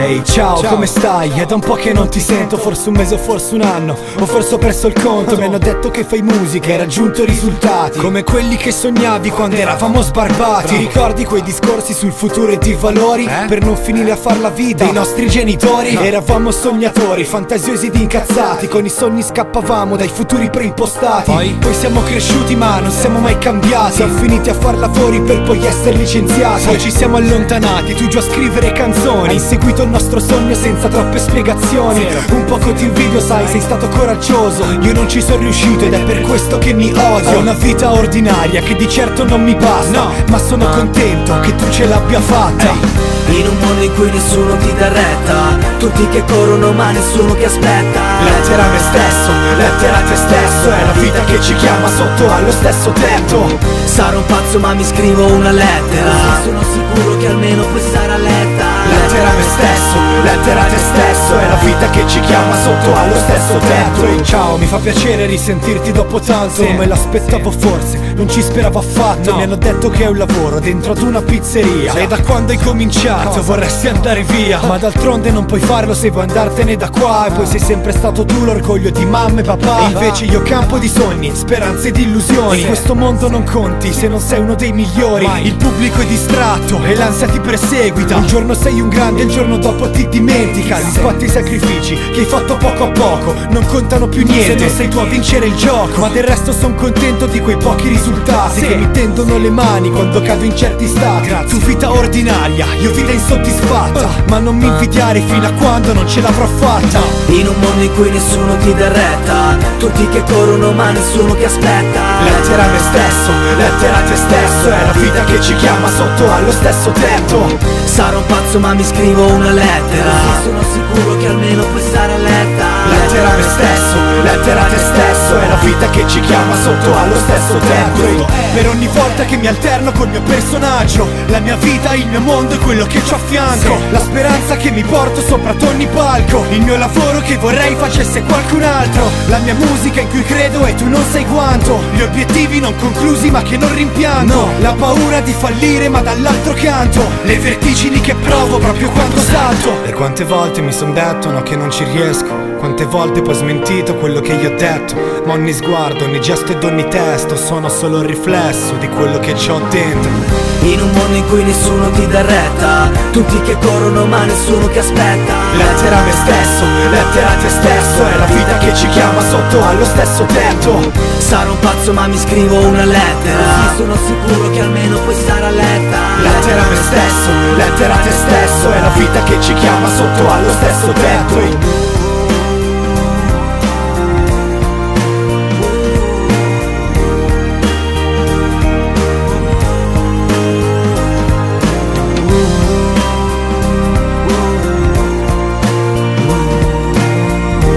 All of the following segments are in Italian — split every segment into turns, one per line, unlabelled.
Ehi, ciao, come stai? È da un po' che non ti sento, forse un mese o forse un anno, o forse ho perso il conto. Mi hanno detto che fai musica e hai raggiunto risultati come quelli che sognavi quando eravamo sbarbati. Ti ricordi quei discorsi sul futuro e di valori? Per non finire a far la vita dei nostri genitori. Eravamo sognatori, fantasiosi ed incazzati, con i sogni scappavamo dai futuri preimpostati. Poi siamo cresciuti ma non siamo mai cambiati, siamo finiti a far lavori per poi essere licenziati. Poi ci siamo allontanati, tu giù a scrivere canzoni, hai seguito il nostro sogno senza troppe spiegazioni. Un poco ti invidio, sai, sei stato coraggioso, io non ci sono riuscito ed è per questo che mi odio. Ho una vita ordinaria che di certo non mi basta, ma sono contento che tu ce l'abbia fatta.
In un mondo in cui nessuno ti dà retta, tutti che corrono ma nessuno che aspetta.
Lettera a me stesso, lettera a te stesso, è la vita che ci chiama sotto allo stesso tetto.
Sarò un pazzo ma mi scrivo una lettera, sono sicuro che almeno poi sarà letta.
Lettera a me stesso, lettera a te stesso, è la vita che ci chiama sotto allo stesso tetto. E ciao, mi fa piacere risentirti dopo tanto, non me l'aspettavo forse, non ci speravo affatto. Mi hanno detto che è un lavoro dentro ad una pizzeria, e da quando hai cominciato vorresti andare via, ma d'altronde non puoi farlo se vuoi andartene da qua. E poi sei sempre stato tu l'orgoglio di mamma e papà, e invece io campo di sogni, speranze ed illusioni. In questo mondo non conti se non sei uno dei migliori. Il pubblico è distratto e l'ansia ti perseguita, un giorno sei un grande, il giorno dopo ti dimentica. Gli sbatti e i sacrifici che hai fatto poco a poco non contano più niente se non sei tu a vincere il gioco. Ma del resto son contento di quei pochi risultati che mi tendono le mani quando cado in certi stati. Tu vita ordinaria, io vita insoddisfatta, ma non mi invidiare fino a quando non ce l'avrò fatta.
In un mondo in cui nessuno ti dà retta, tutti che corrono ma nessuno che aspetta.
Lettera a me stesso, lettera a te stesso, è la vita che ci chiama sotto allo stesso tetto.
Sarò un pazzo ma mi scrivo una lettera, sono sicuro che almeno poi sarà letta.
Lettera a me stesso, lettera a te stesso, è la vita che ci chiama sotto allo stesso tetto. Per ogni volta che mi alterno col mio personaggio, la mia vita, il mio mondo è quello che c'ho a fianco, la speranza che mi porto sopra ad ogni palco, il mio lavoro che vorrei facesse qualcun altro, la mia musica in cui credo e tu non sai quanto, gli obiettivi non conclusi ma che non rimpiango, la paura di fallire ma dall'altro canto, le vertigini che provo proprio quando salto. E quante volte mi son detto no che non ci riesco, quante volte poi ho smentito quello che io ho detto, ma ogni sguardo, ogni gesto ed ogni testo sono solo il riflesso di quello che c'ho dentro.
In un mondo in cui nessuno ti dà retta, tutti che corrono ma nessuno che aspetta.
Lettera a me stesso, lettera a te stesso, è la vita che ci chiama sotto allo stesso tetto.
Sarò un pazzo ma mi scrivo una lettera, sono sicuro che almeno poi sarà letta.
Lettera a me stesso, lettera a te stesso, è la vita che ci chiama sotto allo stesso tetto.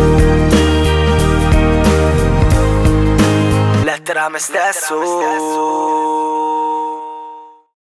Lettera a me stesso.